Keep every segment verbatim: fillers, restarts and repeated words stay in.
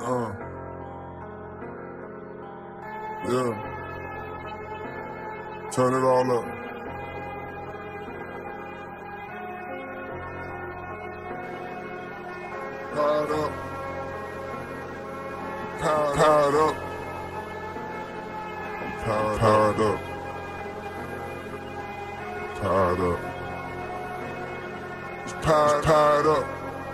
Uh. Yeah. Turn it all up. Powered up. Powered, powered up. I'm powered, powered up. Powered up. It's powered, powered up.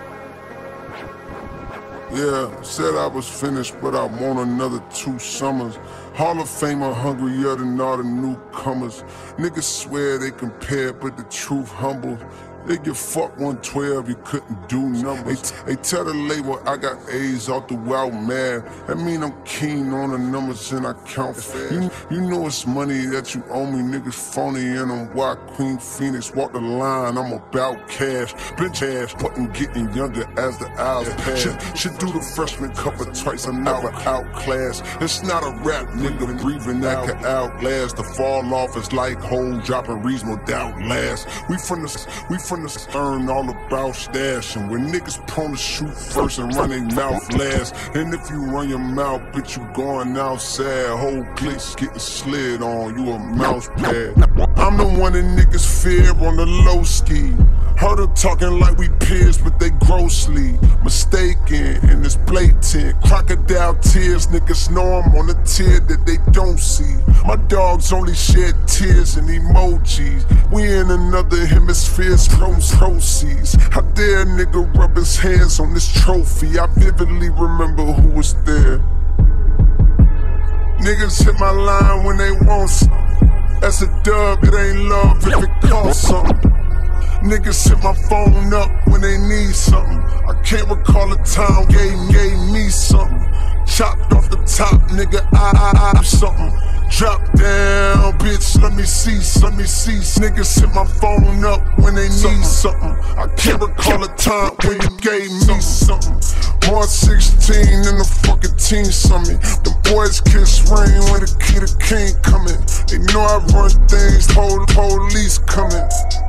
Yeah, said I was finished, but I want another two summers. Hall of Famer hungrier than all the newcomers. Niggas swear they compare, but the truth humbles. They give fuck one twelve, you couldn't do numbers. They, they tell the label I got A's off the wild mad. That mean I'm keen on the numbers and I count fast. You, you know it's money that you owe me, niggas phony, and I'm why Queen Phoenix walk the line. I'm about cash, bitch ass, button getting younger as the hours pass. Should, should do the freshman cover twice, I'm never outclassed. It's not a rap, nigga breathing that can outlast. The fall off is like hole dropping reasonable doubt last. We from the, we from the stern, all about stashing. When niggas prone to shoot first and run their mouth last. And if you run your mouth, bitch, you going outside. Whole clicks getting slid on, you a mouse pad. I'm the one that niggas fear on the low ski. Heard them talking like we peers, but they grossly mistaken, and it's blatant. Crocodile tears, niggas know I'm on a tier that they don't see. My dogs only shed tears and emojis. We in another hemisphere, proceeds. How dare a nigga rub his hands on this trophy? I vividly remember who was there. Niggas hit my line when they want something. That's a dub, it ain't love if it costs something. Niggas hit my phone up when they need something. I can't recall a time gave, gave me something. Chopped off the top, nigga, I, I, I, something. Drop down, bitch, let me see, let me see. Niggas hit my phone up when they need something. I can't recall a time when you gave me something. March sixteenth in the fucking team summit. The boys kiss ring when the kid of king coming. They know I run things, pol police coming.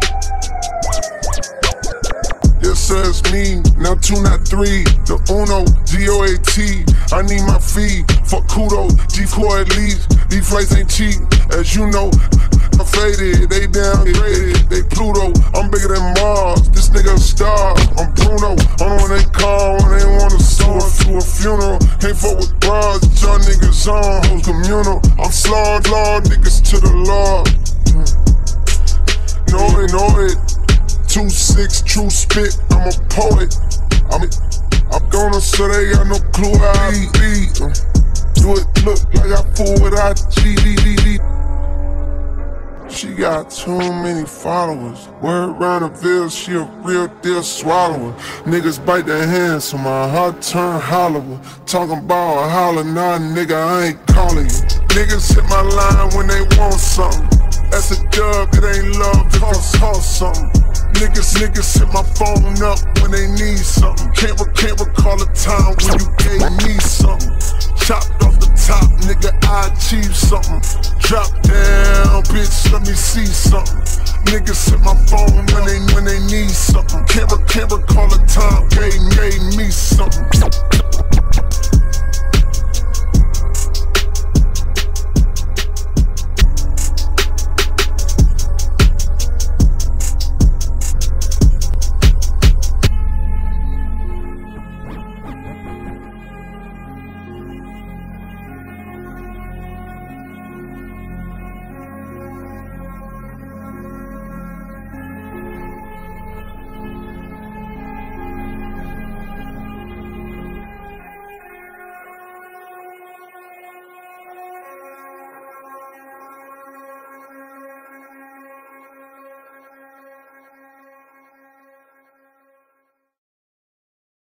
Yes, sir, it's me, now two, not three. The Uno, G O A T, I need my fee. Fuck kudos, G four at least. These flights ain't cheap, as you know. I'm faded, they downgraded, they Pluto. I'm bigger than Mars, this nigga a star. I'm Bruno, I'm when they call, when they wanna sue to a funeral. Can't fuck with bras, y'all niggas on, hoes communal. I'm slawed, law, niggas to the law. Know it, know it. Two six, true spit, I'm a poet. I'm, I'm gonna so they got no clue how I be. Uh, do it look like I fool with I G D D. She got too many followers. Word round the Ville, she a real deal swallower. Niggas bite their hands, so my heart turn hollower. Talking about a holler, nah nigga, I ain't calling you. Niggas hit my line when they want something. That's a dub, it ain't love, it costs, cost something. Niggas, niggas hit my phone up when they need something. Can't, can't recall a time when you gave me something. Chopped off the top, nigga, I achieved something. Drop down, bitch, let me see something. Niggas hit my phone when they, when they need something. Can't, can't recall a time, gave, gave me something.